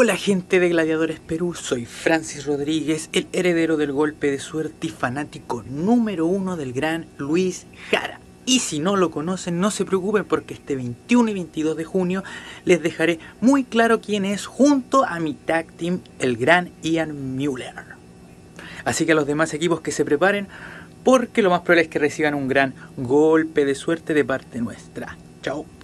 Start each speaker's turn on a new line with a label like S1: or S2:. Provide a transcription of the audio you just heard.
S1: Hola gente de Gladiadores Perú, soy Francis Rodríguez, el heredero del golpe de suerte y fanático número 1 del gran Luis Jara. Y si no lo conocen, no se preocupen porque este 21 y 22 de junio les dejaré muy claro quién es junto a mi tag team, el gran Ian Müller. Así que a los demás equipos que se preparen porque lo más probable es que reciban un gran golpe de suerte de parte nuestra. Chao.